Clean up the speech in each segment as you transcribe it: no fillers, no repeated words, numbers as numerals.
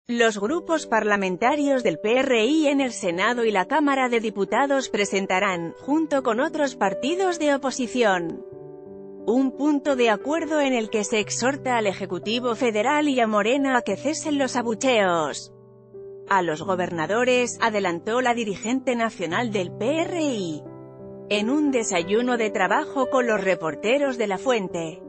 Los grupos parlamentarios del PRI en el Senado y la Cámara de Diputados presentarán, junto con otros partidos de oposición, un punto de acuerdo en el que se exhorta al Ejecutivo Federal y a Morena a que cesen los abucheos a los gobernadores, adelantó la dirigente nacional del PRI en un desayuno de trabajo con los reporteros de La Fuente.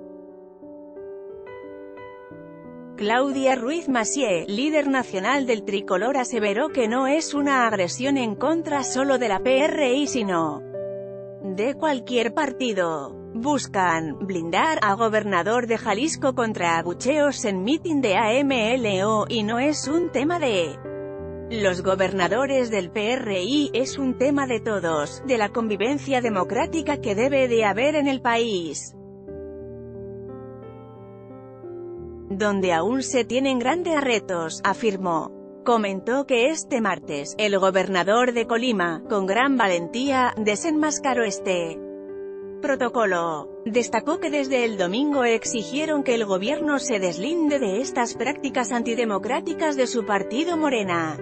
Claudia Ruiz Massieu, líder nacional del tricolor, aseveró que no es una agresión en contra solo de la PRI sino de cualquier partido. Buscan blindar a gobernador de Jalisco contra abucheos en mitin de AMLO y no es un tema de los gobernadores del PRI, es un tema de todos, de la convivencia democrática que debe de haber en el país, donde aún se tienen grandes retos, afirmó. Comentó que este martes, el gobernador de Colima, con gran valentía, desenmascaró este protocolo. Destacó que desde el domingo exigieron que el gobierno se deslinde de estas prácticas antidemocráticas de su partido Morena,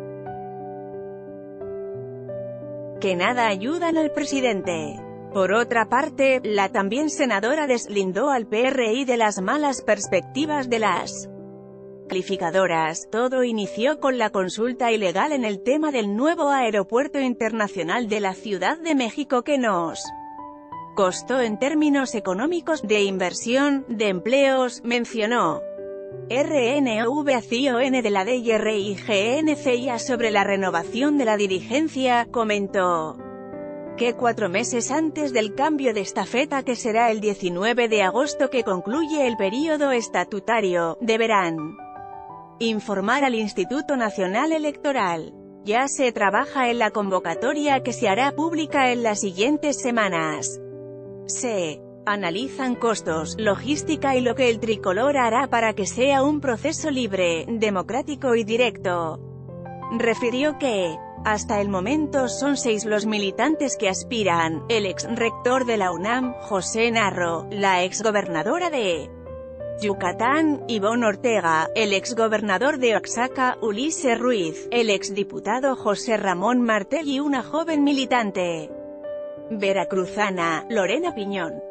que nada ayudan al presidente. Por otra parte, la también senadora deslindó al PRI de las malas perspectivas de las calificadoras. Todo inició con la consulta ilegal en el tema del nuevo aeropuerto internacional de la Ciudad de México que nos costó en términos económicos, de inversión, de empleos, mencionó. RNVACION de la DIRIGNCIA sobre la renovación de la dirigencia, comentó que 4 meses antes del cambio de estafeta, que será el 19 de agosto que concluye el período estatutario, deberán informar al Instituto Nacional Electoral. Ya se trabaja en la convocatoria que se hará pública en las siguientes semanas. Se analizan costos, logística y lo que el tricolor hará para que sea un proceso libre, democrático y directo. Refirió que hasta el momento son 6 los militantes que aspiran: el ex-rector de la UNAM, José Narro; la ex-gobernadora de Yucatán, Ivonne Ortega; el ex-gobernador de Oaxaca, Ulises Ruiz; el ex-diputado José Ramón Martel y una joven militante veracruzana, Lorena Piñón.